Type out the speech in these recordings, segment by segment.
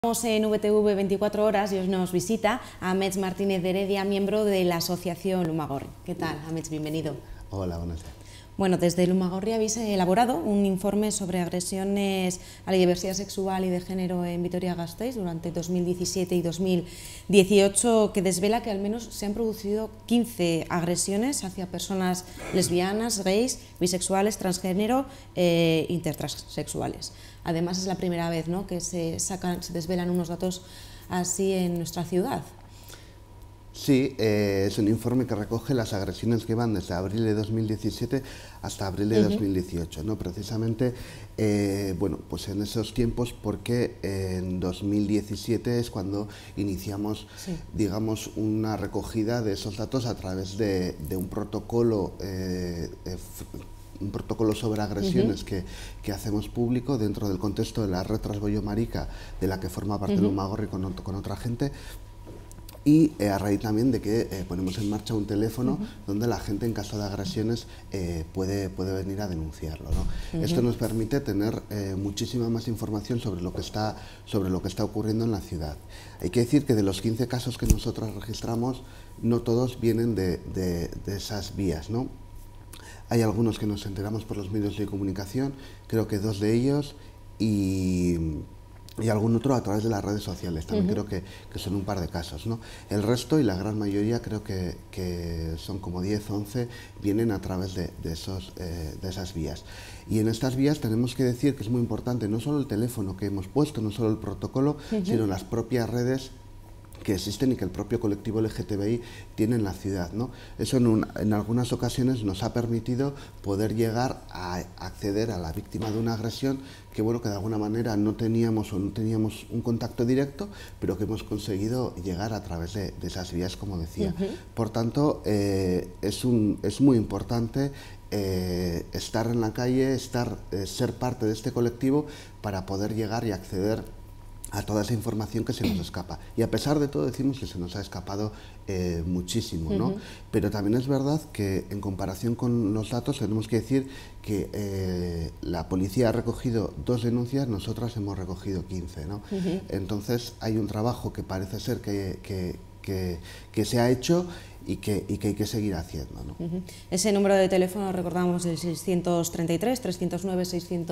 Estamos en VTV 24 horas y hoy nos visita Amets Martínez de Heredia, miembro de la asociación Lumagorri. ¿Qué tal, Amets? Bienvenido. Hola, buenas tardes. Bueno, desde Lumagorri habéis elaborado un informe sobre agresiones a la diversidad sexual y de género en Vitoria-Gasteiz durante 2017 y 2018, que desvela que al menos se han producido 15 agresiones hacia personas lesbianas, gays, bisexuales, transgénero e intertransexuales. Además, es la primera vez, ¿no?, que se desvelan unos datos así en nuestra ciudad. Sí, es un informe que recoge las agresiones que van desde abril de 2017 hasta abril de 2018, ¿no? Precisamente, bueno, pues en esos tiempos, porque en 2017 es cuando iniciamos, digamos, una recogida de esos datos a través de un protocolo sobre agresiones que hacemos público dentro del contexto de la red Trasbollo Marica, de la que forma parte Lumagorri con otra gente, y a raíz también de que ponemos en marcha un teléfono donde la gente en caso de agresiones puede venir a denunciarlo, ¿no? Esto nos permite tener muchísima más información sobre lo que está ocurriendo en la ciudad. Hay que decir que de los 15 casos que nosotros registramos, no todos vienen de esas vías, ¿no? Hay algunos que nos enteramos por los medios de comunicación, creo que 2 de ellos, y algún otro a través de las redes sociales. También creo que son un par de casos, ¿no? El resto y la gran mayoría, creo que son como 10 o 11, vienen a través de esas vías. Y en estas vías tenemos que decir que es muy importante no solo el teléfono que hemos puesto, no solo el protocolo, sino las propias redes que existen y que el propio colectivo LGTBI tiene en la ciudad, ¿no? Eso en algunas ocasiones nos ha permitido poder llegar a acceder a la víctima de una agresión que, bueno, que de alguna manera no teníamos un contacto directo, pero que hemos conseguido llegar a través de esas vías, como decía. Por tanto, es muy importante estar en la calle, ser parte de este colectivo para poder llegar y acceder a toda esa información que se nos escapa. Y a pesar de todo decimos que se nos ha escapado muchísimo, ¿no? Pero también es verdad que en comparación con los datos tenemos que decir que la policía ha recogido 2 denuncias, nosotras hemos recogido 15, ¿no? Entonces hay un trabajo que parece ser que se ha hecho y que hay que seguir haciendo, ¿no? Ese número de teléfono, recordamos, el 633 309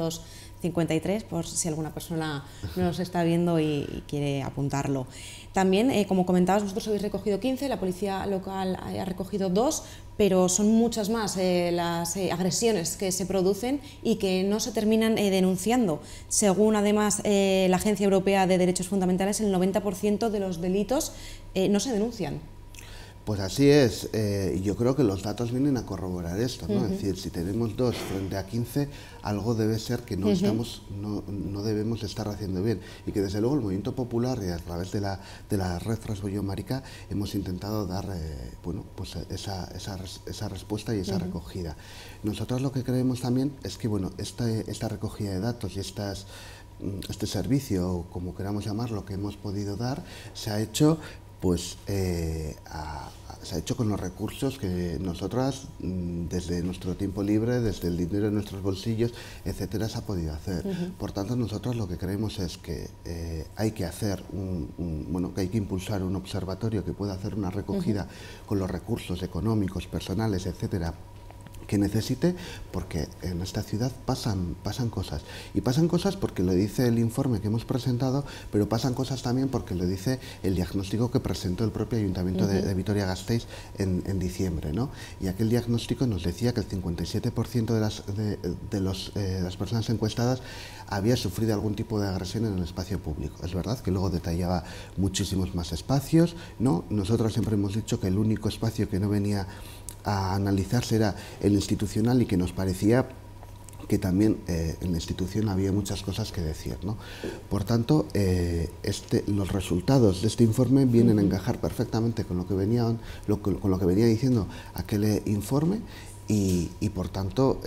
653, por si alguna persona no nos está viendo y quiere apuntarlo. También, como comentabas, vosotros habéis recogido 15, la policía local ha recogido 2, pero son muchas más las agresiones que se producen y que no se terminan denunciando. Según, además, la Agencia Europea de Derechos Fundamentales, el 90% de los delitos no se denuncian. Pues así es, yo creo que los datos vienen a corroborar esto, ¿no? Es decir, si tenemos 2 frente a 15, algo debe ser que no debemos estar haciendo bien, y que desde luego el movimiento popular y a través de la red Trasbollo Marica hemos intentado dar bueno, pues esa respuesta y esa recogida. Nosotros lo que creemos también es que, bueno, esta recogida de datos y este servicio, como queramos llamarlo, que hemos podido dar, se ha hecho pues se ha hecho con los recursos que nosotras, desde nuestro tiempo libre, desde el dinero de nuestros bolsillos, etcétera, se ha podido hacer. Por tanto, nosotros lo que creemos es que hay que hacer bueno, que hay que impulsar un observatorio que pueda hacer una recogida con los recursos económicos, personales, etcétera, que necesite, porque en esta ciudad pasan cosas, y pasan cosas porque lo dice el informe que hemos presentado, pero pasan cosas también porque lo dice el diagnóstico que presentó el propio Ayuntamiento de Vitoria-Gasteiz en diciembre, ¿no? Y aquel diagnóstico nos decía que el 57% de las personas encuestadas había sufrido algún tipo de agresión en el espacio público. Es verdad que luego detallaba muchísimos más espacios, ¿no? Nosotros siempre hemos dicho que el único espacio que no venía a analizarse era el institucional, y que nos parecía que también en la institución había muchas cosas que decir, ¿no? Por tanto, los resultados de este informe vienen a encajar perfectamente con lo que venía diciendo aquel informe, y por tanto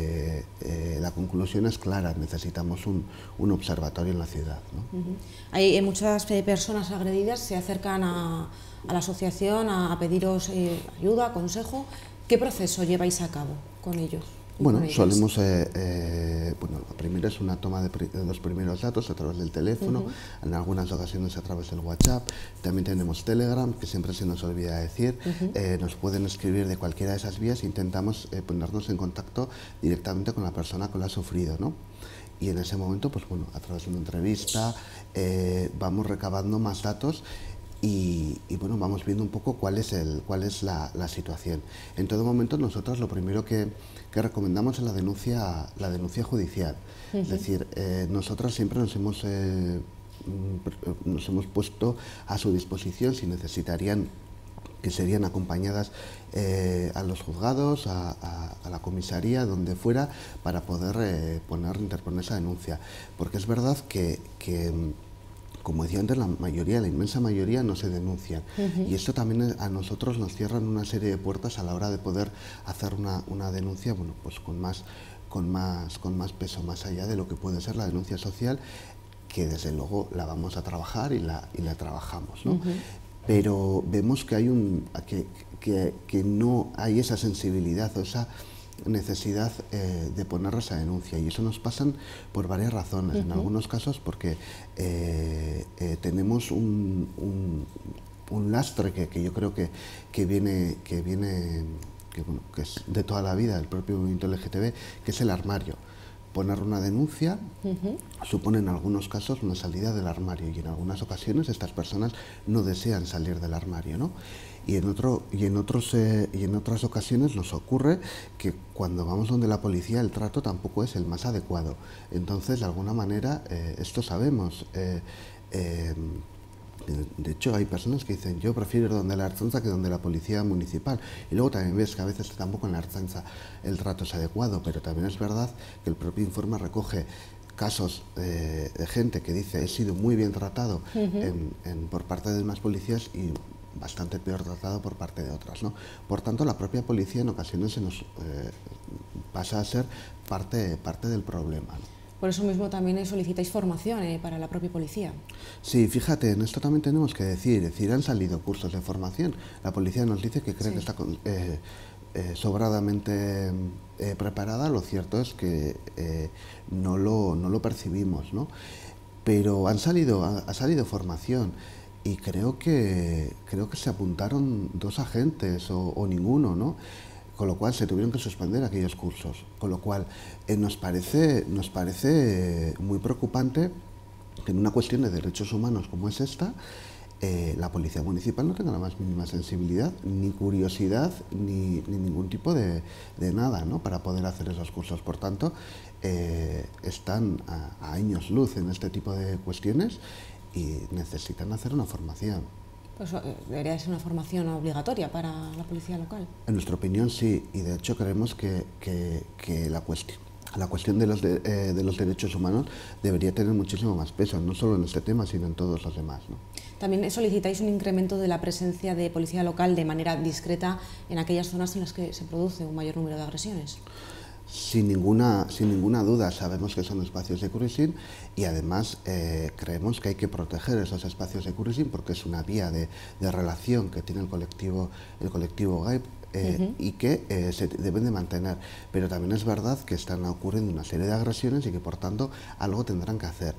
la conclusión es clara: necesitamos un observatorio en la ciudad, ¿no? Hay muchas personas agredidas, se acercan a la asociación a pediros ayuda, consejo. ¿Qué proceso lleváis a cabo con ellos? Bueno, solemos, bueno, primero es una toma de los primeros datos a través del teléfono, en algunas ocasiones a través del WhatsApp, también tenemos Telegram, que siempre se nos olvida decir, nos pueden escribir de cualquiera de esas vías, intentamos ponernos en contacto directamente con la persona que lo ha sufrido, ¿no? Y en ese momento, pues bueno, a través de una entrevista vamos recabando más datos y bueno, vamos viendo un poco cuál es la situación. En todo momento nosotros lo primero que recomendamos es la denuncia judicial. Es decir, nosotros siempre nos hemos puesto a su disposición si necesitarían, que serían acompañadas a los juzgados, a la comisaría, donde fuera, para poder interponer esa denuncia. Porque es verdad que como decía antes, la inmensa mayoría no se denuncian. Y esto también a nosotros nos cierran una serie de puertas a la hora de poder hacer una denuncia, bueno, pues con más peso, más allá de lo que puede ser la denuncia social, que desde luego la vamos a trabajar y la trabajamos, ¿no? Pero vemos que hay que no hay esa sensibilidad o esa necesidad de poner esa denuncia, y eso nos pasa por varias razones. En algunos casos porque tenemos un lastre que yo creo que viene bueno, que es de toda la vida del propio movimiento LGTB, que es el armario. Poner una denuncia supone en algunos casos una salida del armario, y en algunas ocasiones estas personas no desean salir del armario, ¿no? Y en otras ocasiones nos ocurre que cuando vamos donde la policía el trato tampoco es el más adecuado. Entonces, de alguna manera, esto sabemos. De hecho, hay personas que dicen: yo prefiero ir donde la Ertzaintza que donde la policía municipal. Y luego también ves que a veces tampoco en la Ertzaintza el trato es adecuado, pero también es verdad que el propio informe recoge casos de gente que dice: he sido muy bien tratado por parte de unas policías y bastante peor tratado por parte de otras, ¿no? Por tanto, la propia policía en ocasiones se nos pasa a ser parte del problema, ¿no? Por eso mismo también solicitáis formación para la propia policía. Sí, fíjate, en esto también tenemos que decir, han salido cursos de formación. La policía nos dice que cree que está sobradamente preparada. Lo cierto es que no lo percibimos, ¿no? Pero ha salido formación. Y creo que se apuntaron 2 agentes o ninguno, ¿no? Con lo cual se tuvieron que suspender aquellos cursos. Con lo cual nos parece muy preocupante que en una cuestión de derechos humanos como es esta, la policía municipal no tenga la más mínima sensibilidad, ni curiosidad, ni ningún tipo de nada, ¿no?, para poder hacer esos cursos. Por tanto, están a años luz en este tipo de cuestiones y necesitan hacer una formación. Pues debería ser una formación obligatoria para la policía local. En nuestra opinión sí, y de hecho creemos que la cuestión de los derechos humanos debería tener muchísimo más peso, no solo en este tema, sino en todos los demás, ¿no? También solicitáis un incremento de la presencia de policía local de manera discreta en aquellas zonas en las que se produce un mayor número de agresiones. Sin ninguna duda, sabemos que son espacios de cruising y además creemos que hay que proteger esos espacios de cruising porque es una vía de relación que tiene el colectivo gay y que se deben de mantener. Pero también es verdad que están ocurriendo una serie de agresiones y que por tanto algo tendrán que hacer.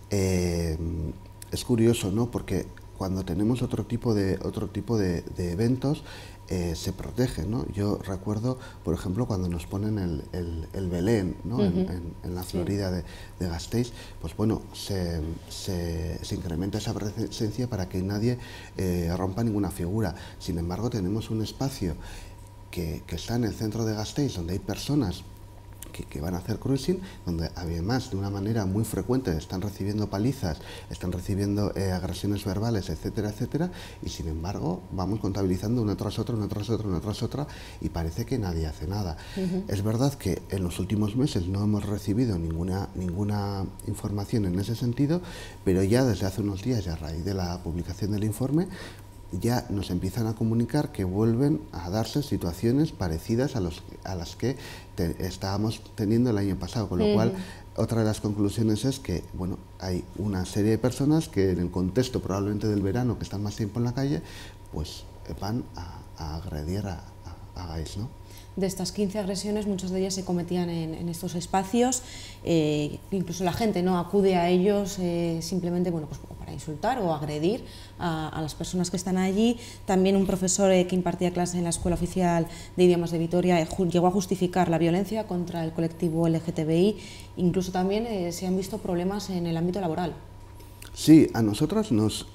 Es curioso, ¿no?, porque cuando tenemos otro tipo de eventos se protege, ¿no? Yo recuerdo, por ejemplo, cuando nos ponen el Belén, ¿no?, en la Florida de Gasteiz, pues bueno, se incrementa esa presencia para que nadie rompa ninguna figura. Sin embargo, tenemos un espacio que está en el centro de Gasteiz, donde hay personas que van a hacer cruising, donde además de una manera muy frecuente están recibiendo palizas, están recibiendo agresiones verbales, etcétera, etcétera, y sin embargo vamos contabilizando una tras otra, y parece que nadie hace nada. Es verdad que en los últimos meses no hemos recibido ninguna información en ese sentido, pero ya desde hace unos días, a raíz de la publicación del informe, ya nos empiezan a comunicar que vuelven a darse situaciones parecidas a las que estábamos teniendo el año pasado, con lo cual otra de las conclusiones es que, bueno, hay una serie de personas que en el contexto probablemente del verano, que están más tiempo en la calle, pues van a agredir a gays, ¿no? de estas 15 agresiones, muchas de ellas se cometían en estos espacios, incluso la gente no acude a ellos simplemente bueno, pues para insultar o agredir a las personas que están allí. También un profesor que impartía clase en la Escuela Oficial de Idiomas de Vitoria llegó a justificar la violencia contra el colectivo LGTBI, incluso también se han visto problemas en el ámbito laboral. Sí, a nosotros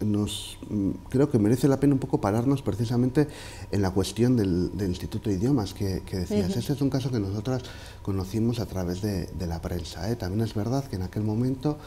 creo que merece la pena un poco pararnos precisamente en la cuestión del Instituto de Idiomas que decías. Ese es un caso que nosotras conocimos a través de la prensa. También es verdad que en aquel momento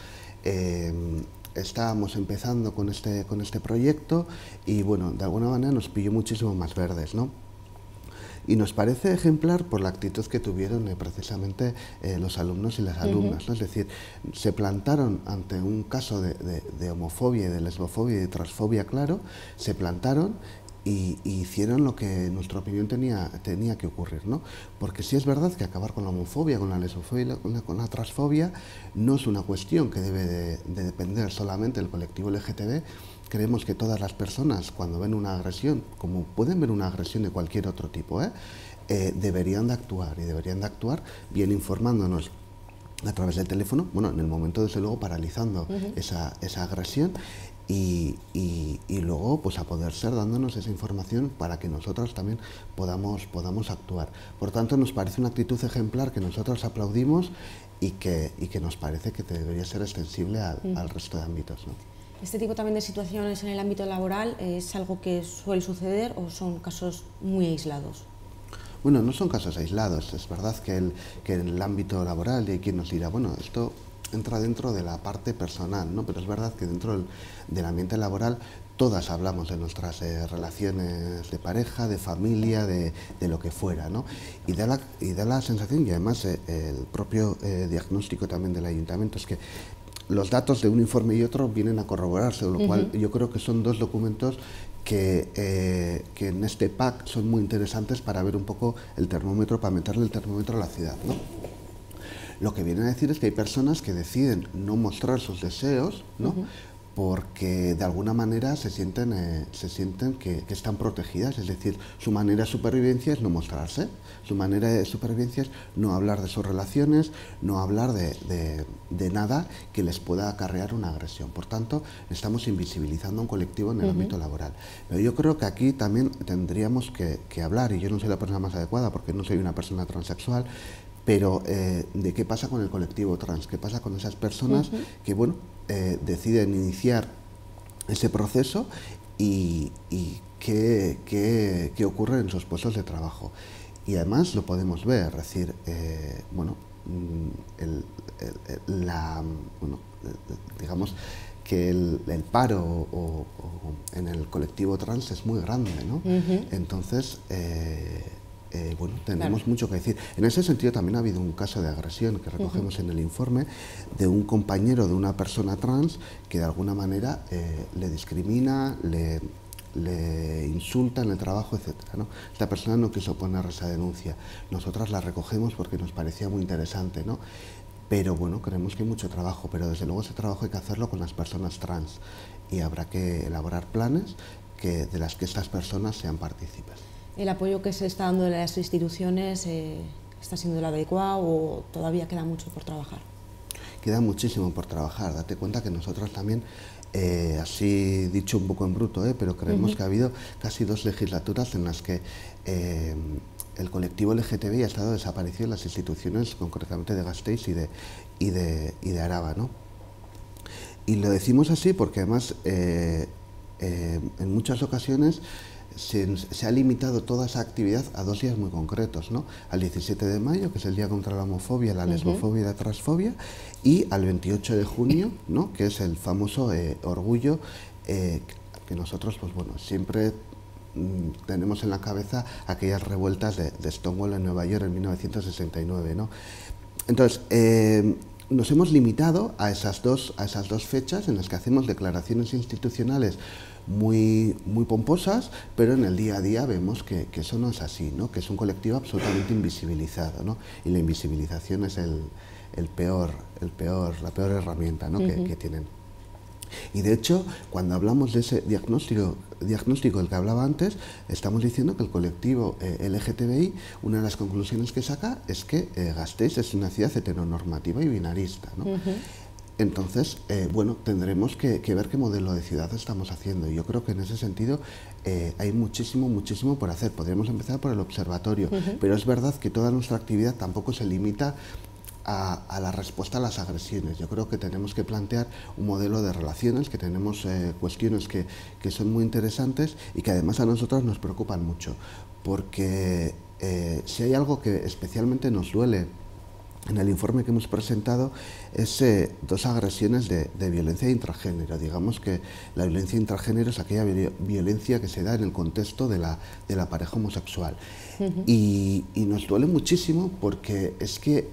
estábamos empezando con este proyecto y bueno, de alguna manera nos pilló muchísimo más verdes, ¿no? Y nos parece ejemplar por la actitud que tuvieron precisamente los alumnos y las alumnas, ¿no? Es decir, se plantaron ante un caso de homofobia y de lesbofobia y de transfobia, claro, se plantaron y hicieron lo que en nuestra opinión tenía que ocurrir, ¿no? Porque sí es verdad que acabar con la homofobia, con la lesbofobia y con la transfobia no es una cuestión que debe de depender solamente del colectivo LGTB. Creemos que todas las personas, cuando ven una agresión, como pueden ver una agresión de cualquier otro tipo, deberían de actuar, y deberían de actuar bien informándonos a través del teléfono, bueno, en el momento desde luego paralizando esa agresión y luego pues a poder ser dándonos esa información para que nosotros también podamos actuar. Por tanto, nos parece una actitud ejemplar que nosotros aplaudimos y que nos parece que debería ser extensible al resto de ámbitos, ¿no? ¿Este tipo también de situaciones en el ámbito laboral es algo que suele suceder o son casos muy aislados? Bueno, no son casos aislados. Es verdad que en el ámbito laboral, y hay quien nos dirá, bueno, esto entra dentro de la parte personal, ¿no? Pero es verdad que dentro del ambiente laboral todas hablamos de nuestras relaciones de pareja, de familia, de lo que fuera, ¿no? Y da la sensación, y además el propio diagnóstico también del ayuntamiento, es que los datos de un informe y otro vienen a corroborarse, lo cual yo creo que son dos documentos que en este pack son muy interesantes para ver un poco el termómetro, para meterle el termómetro a la ciudad, ¿no? Lo que viene a decir es que hay personas que deciden no mostrar sus deseos, ¿no? Porque de alguna manera se sienten que están protegidas, es decir, su manera de supervivencia es no mostrarse, su manera de supervivencia es no hablar de sus relaciones, no hablar de nada que les pueda acarrear una agresión. Por tanto, estamos invisibilizando a un colectivo en el ámbito laboral. Pero yo creo que aquí también tendríamos que hablar, y yo no soy la persona más adecuada porque no soy una persona transexual, pero de qué pasa con el colectivo trans, qué pasa con esas personas que, bueno, deciden iniciar ese proceso y qué ocurre en sus puestos de trabajo. Y además lo podemos ver, es decir, bueno, digamos que el paro en el colectivo trans es muy grande, ¿no? Entonces, bueno, tenemos mucho que decir. En ese sentido también ha habido un caso de agresión que recogemos en el informe de un compañero de una persona trans que de alguna manera le discrimina, le insulta en el trabajo, etcétera, ¿no? Esta persona no quiso poner esa denuncia. Nosotras la recogemos porque nos parecía muy interesante, ¿no? Pero bueno, creemos que hay mucho trabajo, pero desde luego ese trabajo hay que hacerlo con las personas trans y habrá que elaborar planes de las que estas personas sean partícipes. ¿El apoyo que se está dando de las instituciones está siendo el adecuado o todavía queda mucho por trabajar? Queda muchísimo por trabajar. Date cuenta que nosotros también, así dicho un poco en bruto, pero creemos que ha habido casi 2 legislaturas en las que el colectivo LGTBI ha estado desaparecido en las instituciones, concretamente de Gasteiz y de Araba, ¿no? Y lo decimos así porque además en muchas ocasiones se ha limitado toda esa actividad a 2 días muy concretos, ¿no? Al 17 de mayo, que es el Día contra la Homofobia, la Lesbofobia y la Transfobia, y al 28 de junio, ¿no? Que es el famoso orgullo que nosotros, pues bueno, siempre tenemos en la cabeza aquellas revueltas de Stonewall en Nueva York en 1969, ¿no? Entonces, nos hemos limitado a esas dos fechas en las que hacemos declaraciones institucionales muy pomposas, pero en el día a día vemos que eso no es así, ¿no? Que es un colectivo absolutamente invisibilizado, ¿no? Y la invisibilización es la peor herramienta, ¿no? que tienen. Y de hecho, cuando hablamos de ese diagnóstico del que hablaba antes, estamos diciendo que el colectivo LGTBI, una de las conclusiones que saca es que Gasteiz es una ciudad heteronormativa y binarista, ¿no? Entonces, bueno, tendremos que ver qué modelo de ciudad estamos haciendo. Y yo creo que en ese sentido hay muchísimo por hacer. Podríamos empezar por el observatorio, pero es verdad que toda nuestra actividad tampoco se limita a la respuesta a las agresiones. Yo creo que tenemos que plantear un modelo de relaciones, que tenemos cuestiones que son muy interesantes y que además a nosotros nos preocupan mucho, porque si hay algo que especialmente nos duele en el informe que hemos presentado es dos agresiones de violencia intragénero. Digamos que la violencia intragénero es aquella violencia que se da en el contexto de la pareja homosexual. Y nos duele muchísimo porque es que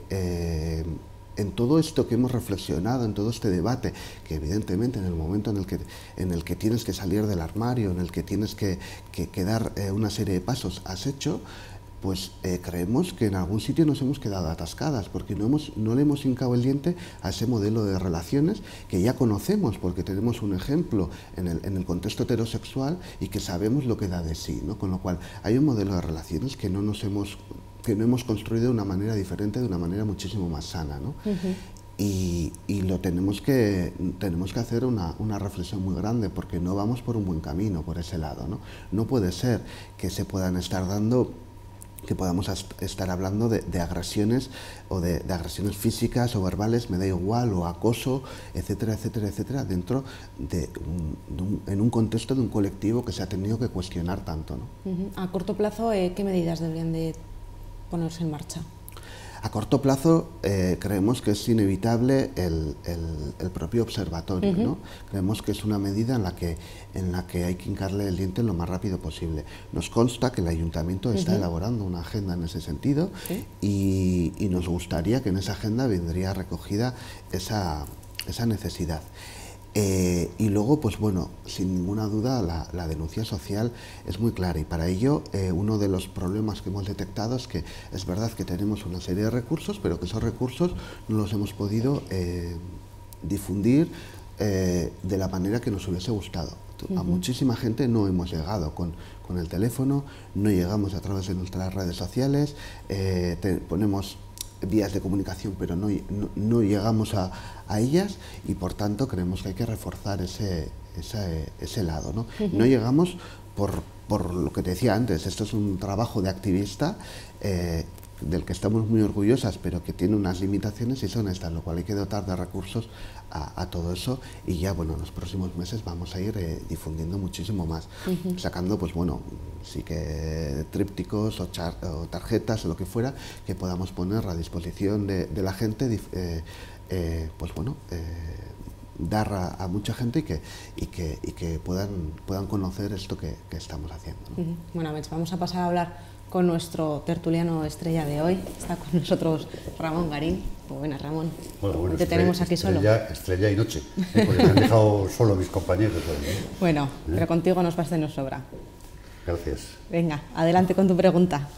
en todo esto que hemos reflexionado, en todo este debate, que evidentemente en el momento en el que tienes que salir del armario, en el que tienes que dar una serie de pasos, has hecho, pues creemos que en algún sitio nos hemos quedado atascadas porque no le hemos hincado el diente a ese modelo de relaciones que ya conocemos porque tenemos un ejemplo en el contexto heterosexual y que sabemos lo que da de sí, ¿no? Con lo cual hay un modelo de relaciones que no hemos construido de una manera diferente, de una manera muchísimo más sana, ¿no? Y tenemos que hacer una reflexión muy grande porque no vamos por un buen camino por ese lado, ¿no? No puede ser que se puedan estar dando, que podamos estar hablando de agresiones o de agresiones físicas o verbales, me da igual, o acoso, etcétera, etcétera, etcétera, dentro en un contexto de un colectivo que se ha tenido que cuestionar tanto, ¿no? A corto plazo, ¿qué medidas deberían de ponerse en marcha? A corto plazo creemos que es inevitable el propio observatorio, ¿no? Creemos que es una medida en la que hay que hincarle el diente lo más rápido posible. Nos consta que el ayuntamiento está elaborando una agenda en ese sentido y nos gustaría que en esa agenda vendría recogida esa necesidad. Y luego, pues bueno, sin ninguna duda la denuncia social es muy clara y para ello uno de los problemas que hemos detectado es que es verdad que tenemos una serie de recursos, pero que esos recursos no los hemos podido difundir de la manera que nos hubiese gustado. A muchísima gente no hemos llegado con el teléfono, no llegamos a través de nuestras redes sociales, ponemos vías de comunicación, pero no llegamos a ellas y por tanto creemos que hay que reforzar ese lado, ¿no? No llegamos por lo que te decía antes, esto es un trabajo de activista del que estamos muy orgullosas, pero que tiene unas limitaciones y son estas, lo cual hay que dotar de recursos a todo eso y ya, bueno, en los próximos meses vamos a ir difundiendo muchísimo más, sacando, pues bueno, sí que trípticos o tarjetas o lo que fuera que podamos poner a disposición de la gente, pues bueno, dar a mucha gente y que puedan conocer esto que estamos haciendo, ¿no? Bueno, vamos a pasar a hablar con nuestro tertuliano estrella de hoy. Está con nosotros Ramón Garín. Muy buenas, Ramón. Bueno, te tenemos aquí solo. Estrella y noche, porque me han dejado solo mis compañeros hoy, ¿no? Bueno, pero contigo nos basta y nos sobra. Gracias. Venga, adelante con tu pregunta.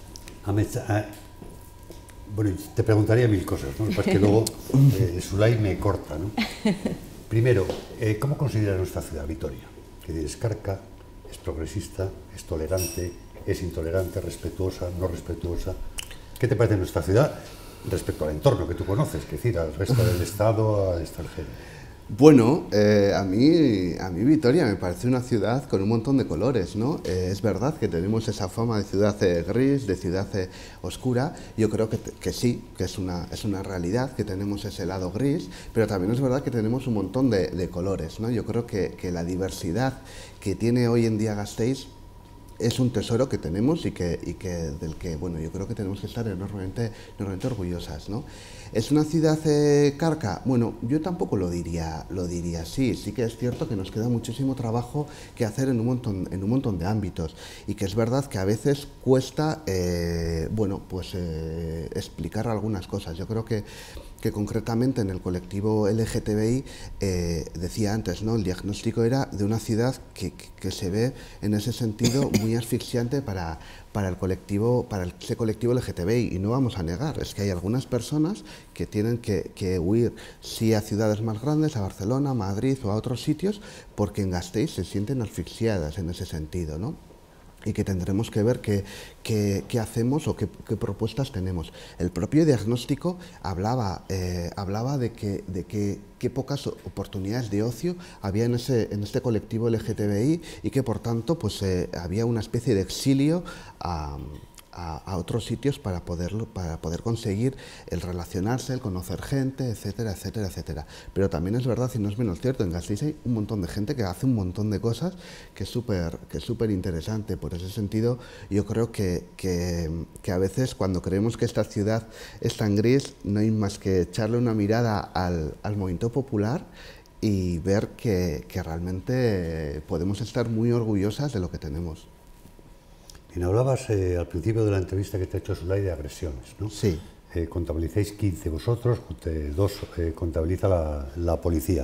Bueno, te preguntaría mil cosas, ¿no? Pues que luego Sulay me corta, ¿no? Primero, ¿cómo consideras nuestra ciudad, Vitoria? Que es carca, es progresista, es tolerante, es intolerante, respetuosa, no respetuosa. ¿Qué te parece nuestra ciudad respecto al entorno que tú conoces, es decir, al resto del Estado, al extranjero? Bueno, a mí Vitoria me parece una ciudad con un montón de colores, ¿no? Es verdad que tenemos esa fama de ciudad gris, de ciudad oscura. Yo creo que sí, que es una realidad, que tenemos ese lado gris, pero también es verdad que tenemos un montón de colores, ¿no? Yo creo que la diversidad que tiene hoy en día Gasteiz es un tesoro que tenemos y del que, bueno, yo creo que tenemos que estar enormemente orgullosas, ¿no? ¿Es una ciudad carca? Bueno, yo tampoco lo diría así. Sí que es cierto que nos queda muchísimo trabajo que hacer en un montón de ámbitos y que es verdad que a veces cuesta, bueno, pues explicar algunas cosas. Yo creo que que concretamente en el colectivo LGTBI, decía antes, ¿no? El diagnóstico era de una ciudad que se ve en ese sentido muy asfixiante para ese colectivo LGTBI, y no vamos a negar, es que hay algunas personas que tienen que huir sí a ciudades más grandes, a Barcelona, Madrid o a otros sitios, porque en Gasteiz se sienten asfixiadas en ese sentido, ¿no? Y que tendremos que ver qué hacemos o qué propuestas tenemos. El propio diagnóstico hablaba de qué pocas oportunidades de ocio había en este colectivo LGTBI, y que por tanto pues había una especie de exilio a otros sitios para poder conseguir el relacionarse, el conocer gente, etcétera, etcétera, etcétera. Pero también es verdad, y no es menos cierto, en Gasteiz hay un montón de gente que hace un montón de cosas que es súper interesante. Por ese sentido, yo creo que a veces cuando creemos que esta ciudad es tan gris, no hay más que echarle una mirada al movimiento popular y ver que realmente podemos estar muy orgullosas de lo que tenemos. Bien, hablabas al principio de la entrevista que te ha hecho Sulay de agresiones, ¿no? Sí. Contabilizáis 15 vosotros, 2 contabiliza la policía.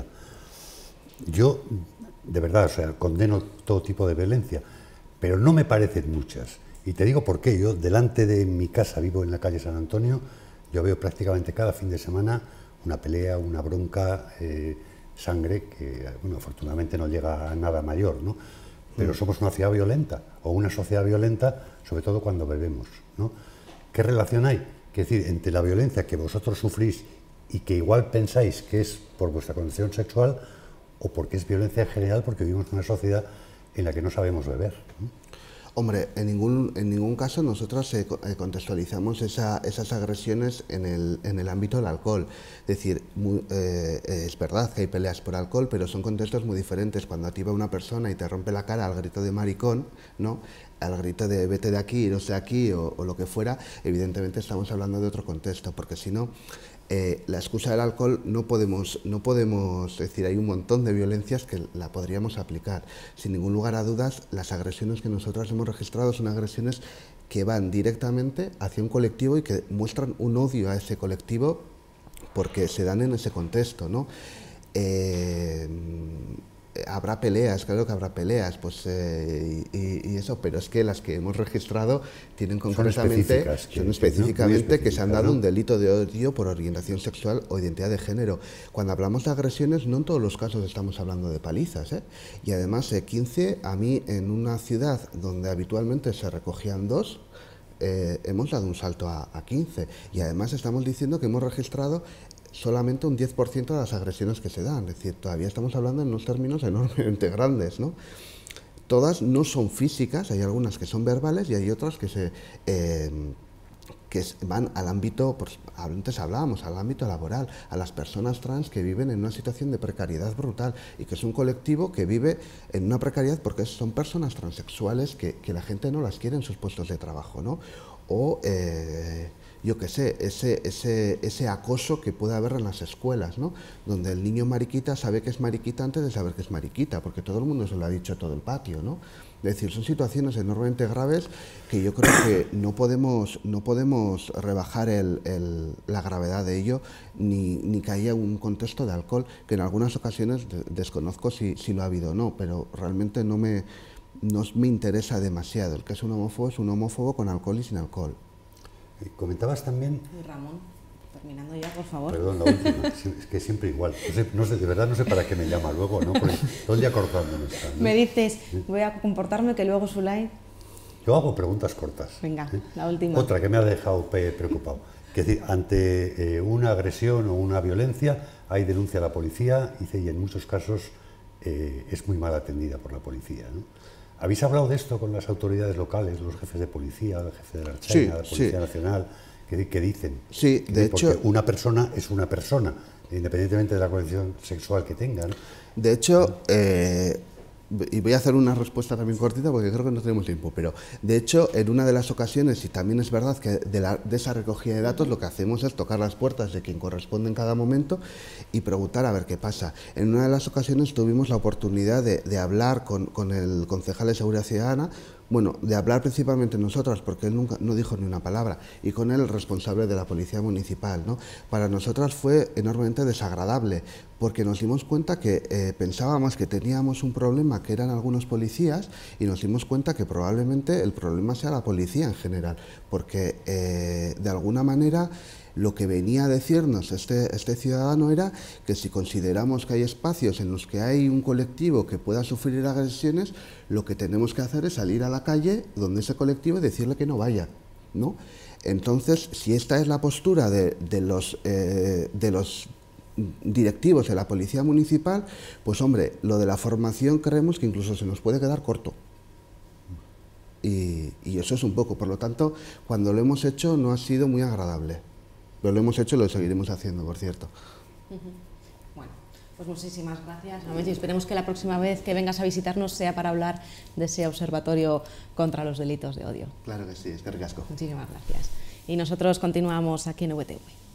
Yo, de verdad, o sea, condeno todo tipo de violencia, pero no me parecen muchas. Y te digo por qué. Yo, delante de mi casa, vivo en la calle San Antonio, yo veo prácticamente cada fin de semana una pelea, una bronca, sangre, que, bueno, afortunadamente no llega a nada mayor, ¿no? Pero somos una ciudad violenta, o una sociedad violenta, sobre todo cuando bebemos, ¿no? ¿Qué relación hay? Es decir, entre la violencia que vosotros sufrís y que igual pensáis que es por vuestra condición sexual, o porque es violencia en general, porque vivimos en una sociedad en la que no sabemos beber, ¿no? Hombre, en ningún caso nosotros contextualizamos esas agresiones en el ámbito del alcohol. Es decir, es verdad que hay peleas por alcohol, pero son contextos muy diferentes. Cuando a ti va una persona y te rompe la cara al grito de maricón, ¿no?, al grito de vete de aquí, no sé aquí, o lo que fuera, evidentemente estamos hablando de otro contexto, porque si no, la excusa del alcohol no podemos decir, hay un montón de violencias que la podríamos aplicar. Sin ningún lugar a dudas, las agresiones que nosotros hemos registrado son agresiones que van directamente hacia un colectivo y que muestran un odio a ese colectivo porque se dan en ese contexto, ¿no? Habrá peleas, claro que habrá peleas, pues, y eso, pero es que las que hemos registrado tienen concretamente, son específicamente que se han dado un delito de odio por orientación sexual o identidad de género. Cuando hablamos de agresiones, no en todos los casos estamos hablando de palizas, ¿eh? Y además 15, a mí en una ciudad donde habitualmente se recogían 2, hemos dado un salto a 15, y además estamos diciendo que hemos registrado solamente un 10% de las agresiones que se dan. Es decir, todavía estamos hablando en unos términos enormemente grandes, ¿no? Todas no son físicas, hay algunas que son verbales y hay otras que van al ámbito, pues, antes hablábamos, al ámbito laboral, a las personas trans que viven en una situación de precariedad brutal, y que es un colectivo que vive en una precariedad porque son personas transexuales que la gente no las quiere en sus puestos de trabajo, ¿no? O yo qué sé, ese acoso que puede haber en las escuelas, ¿no? Donde el niño mariquita sabe que es mariquita antes de saber que es mariquita, porque todo el mundo se lo ha dicho a todo el patio, ¿no? Es decir, son situaciones enormemente graves que yo creo que no podemos rebajar la gravedad de ello, ni que haya un contexto de alcohol, que en algunas ocasiones desconozco si lo ha habido o no, pero realmente no me interesa demasiado. El que es un homófobo con alcohol y sin alcohol. Comentabas también... Ramón, terminando ya, por favor. Perdón, la última, es que siempre igual. No sé, de verdad no sé para qué me llama luego, ¿no? Porque todo el día cortándome está, ¿no? Me dices, voy a comportarme, que luego Sulay... Yo hago preguntas cortas. Venga, la última. Otra que me ha dejado preocupado. Es decir, ante una agresión o una violencia, hay denuncia a la policía, y en muchos casos es muy mal atendida por la policía, ¿no? ¿Habéis hablado de esto con las autoridades locales, los jefes de policía, el jefe de la Archaina, la Policía Nacional? ¿Qué dicen? Sí, de hecho... Porque una persona es una persona, independientemente de la condición sexual que tenga, ¿no? De hecho, y voy a hacer una respuesta también cortita porque creo que no tenemos tiempo, pero de hecho en una de las ocasiones, y también es verdad que de esa recogida de datos, lo que hacemos es tocar las puertas de quien corresponde en cada momento y preguntar a ver qué pasa. En una de las ocasiones tuvimos la oportunidad de hablar con el concejal de Seguridad Ciudadana, Bueno, de hablar principalmente nosotras, porque él nunca no dijo ni una palabra, y con él el responsable de la policía municipal, ¿no? Para nosotras fue enormemente desagradable, porque nos dimos cuenta que pensábamos que teníamos un problema que eran algunos policías, y nos dimos cuenta que probablemente el problema sea la policía en general, porque de alguna manera lo que venía a decirnos este ciudadano era que si consideramos que hay espacios en los que hay un colectivo que pueda sufrir agresiones, lo que tenemos que hacer es salir a la calle donde ese colectivo y decirle que no vaya, ¿no? Entonces, si esta es la postura de los directivos de la policía municipal, pues hombre, lo de la formación creemos que incluso se nos puede quedar corto. Y eso es un poco, por lo tanto, cuando lo hemos hecho no ha sido muy agradable. Pero lo hemos hecho y lo seguiremos haciendo, por cierto. Bueno, pues muchísimas gracias, y esperemos que la próxima vez que vengas a visitarnos sea para hablar de ese observatorio contra los delitos de odio. Claro que sí, es que ricasco. Muchísimas gracias. Y nosotros continuamos aquí en VTV.